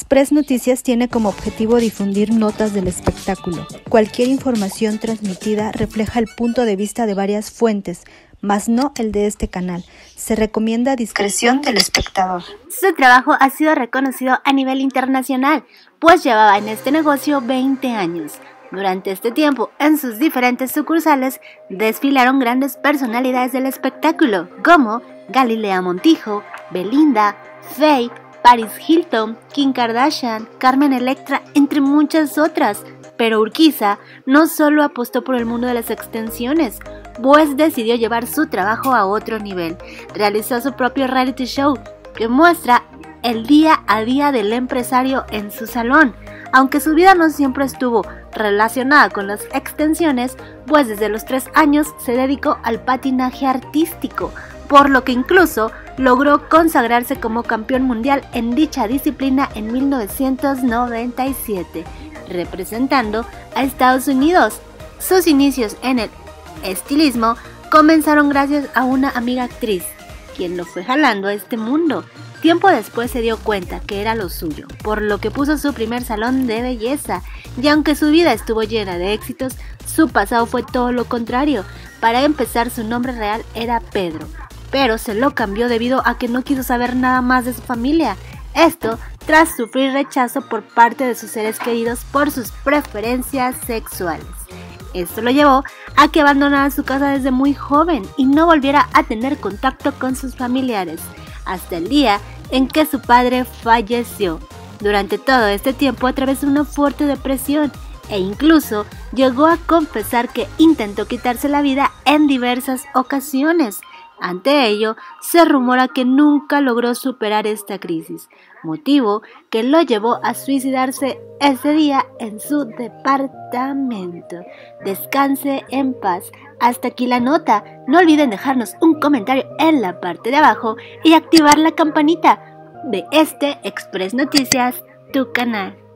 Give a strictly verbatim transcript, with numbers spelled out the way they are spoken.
Express Noticias tiene como objetivo difundir notas del espectáculo. Cualquier información transmitida refleja el punto de vista de varias fuentes, mas no el de este canal. Se recomienda discreción del espectador. Su trabajo ha sido reconocido a nivel internacional, pues llevaba en este negocio veinte años. Durante este tiempo, en sus diferentes sucursales, desfilaron grandes personalidades del espectáculo, como Galilea Montijo, Belinda, Faye, Paris Hilton, Kim Kardashian, Carmen Electra, entre muchas otras. Pero Urquiza no solo apostó por el mundo de las extensiones, pues decidió llevar su trabajo a otro nivel. Realizó su propio reality show, que muestra el día a día del empresario en su salón. Aunque su vida no siempre estuvo relacionada con las extensiones, pues desde los tres años se dedicó al patinaje artístico, por lo que incluso logró consagrarse como campeón mundial en dicha disciplina en mil novecientos noventa y siete, representando a Estados Unidos. Sus inicios en el estilismo comenzaron gracias a una amiga actriz, quien lo fue jalando a este mundo. Tiempo después se dio cuenta que era lo suyo, por lo que puso su primer salón de belleza, y aunque su vida estuvo llena de éxitos, su pasado fue todo lo contrario. Para empezar, su nombre real era Pedro, pero se lo cambió debido a que no quiso saber nada más de su familia. Esto tras sufrir rechazo por parte de sus seres queridos por sus preferencias sexuales. Esto lo llevó a que abandonara su casa desde muy joven y no volviera a tener contacto con sus familiares, hasta el día en que su padre falleció. Durante todo este tiempo atravesó una fuerte depresión e incluso llegó a confesar que intentó quitarse la vida en diversas ocasiones. Ante ello, se rumora que nunca logró superar esta crisis, motivo que lo llevó a suicidarse ese día en su departamento. Descanse en paz. Hasta aquí la nota. No olviden dejarnos un comentario en la parte de abajo y activar la campanita de este Express Noticias, tu canal.